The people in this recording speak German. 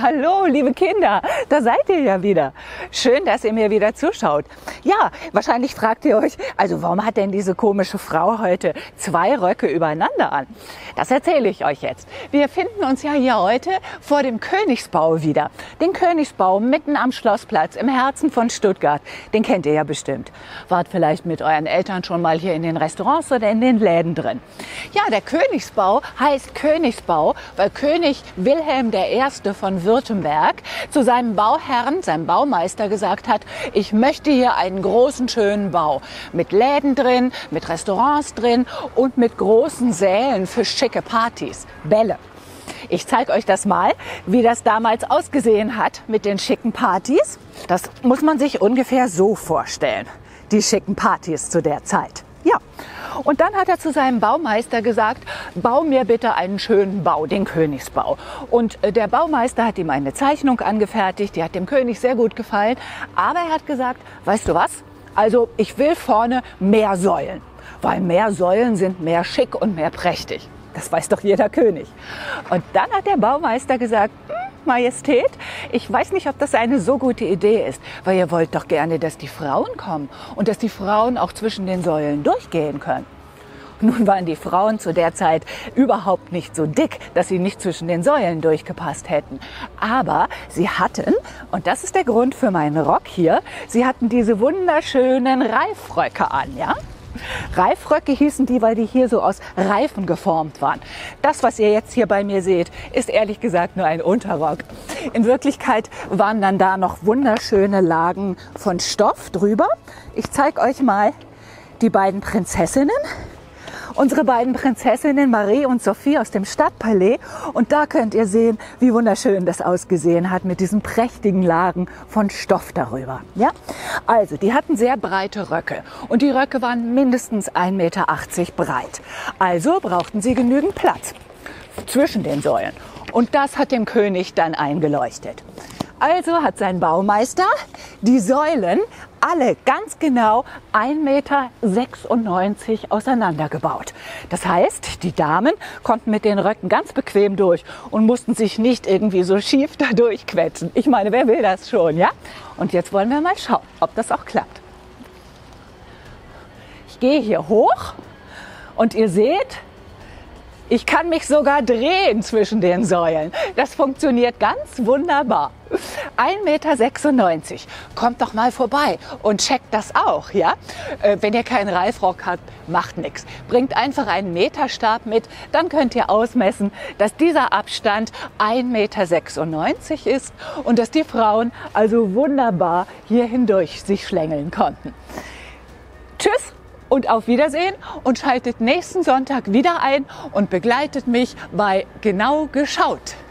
Hallo, liebe Kinder, da seid ihr ja wieder. Schön, dass ihr mir wieder zuschaut. Ja, wahrscheinlich fragt ihr euch, also warum hat denn diese komische Frau heute 2 Röcke übereinander an? Das erzähle ich euch jetzt. Wir finden uns ja hier heute vor dem Königsbau wieder. Den Königsbau mitten am Schlossplatz im Herzen von Stuttgart. Den kennt ihr ja bestimmt. Wart vielleicht mit euren Eltern schon mal hier in den Restaurants oder in den Läden drin. Ja, der Königsbau heißt Königsbau, weil König Wilhelm I. von Württemberg zu seinem Bauherrn, seinem Baumeister gesagt hat, ich möchte hier einen großen, schönen Bau mit Läden drin, mit Restaurants drin und mit großen Sälen für schicke Partys, Bälle. Ich zeige euch das mal, wie das damals ausgesehen hat mit den schicken Partys. Das muss man sich ungefähr so vorstellen, die schicken Partys zu der Zeit. Ja, und dann hat er zu seinem Baumeister gesagt, bau mir bitte einen schönen Bau, den Königsbau. Und der Baumeister hat ihm eine Zeichnung angefertigt, die hat dem König sehr gut gefallen. Aber er hat gesagt, weißt du was, also ich will vorne mehr Säulen, weil mehr Säulen sind mehr schick und mehr prächtig. Das weiß doch jeder König. Und dann hat der Baumeister gesagt, Majestät, ich weiß nicht, ob das eine so gute Idee ist, weil ihr wollt doch gerne, dass die Frauen kommen und dass die Frauen auch zwischen den Säulen durchgehen können. Nun waren die Frauen zu der Zeit überhaupt nicht so dick, dass sie nicht zwischen den Säulen durchgepasst hätten. Aber sie hatten, und das ist der Grund für meinen Rock hier, sie hatten diese wunderschönen Reifröcke an, ja? Reifröcke hießen die, weil die hier so aus Reifen geformt waren. Das, was ihr jetzt hier bei mir seht, ist ehrlich gesagt nur ein Unterrock. In Wirklichkeit waren dann da noch wunderschöne Lagen von Stoff drüber. Ich zeige euch mal die beiden Prinzessinnen. Unsere beiden Prinzessinnen Marie und Sophie aus dem Stadtpalais. Und da könnt ihr sehen, wie wunderschön das ausgesehen hat mit diesen prächtigen Lagen von Stoff darüber. Ja? Also, die hatten sehr breite Röcke und die Röcke waren mindestens 1,80 Meter breit. Also brauchten sie genügend Platz zwischen den Säulen. Und das hat dem König dann eingeleuchtet. Also hat sein Baumeister die Säulen alle ganz genau 1,96 Meter auseinandergebaut. Das heißt, die Damen konnten mit den Röcken ganz bequem durch und mussten sich nicht irgendwie so schief da durchquetschen. Ich meine, wer will das schon, ja? Und jetzt wollen wir mal schauen, ob das auch klappt. Ich gehe hier hoch und ihr seht, ich kann mich sogar drehen zwischen den Säulen. Das funktioniert ganz wunderbar. 1,96 Meter. Kommt doch mal vorbei und checkt das auch, ja? Wenn ihr keinen Reifrock habt, macht nichts. Bringt einfach einen Meterstab mit, dann könnt ihr ausmessen, dass dieser Abstand 1,96 Meter ist und dass die Frauen also wunderbar hier hindurch sich schlängeln konnten. Tschüss! Und auf Wiedersehen und schaltet nächsten Sonntag wieder ein und begleitet mich bei Genau geschaut.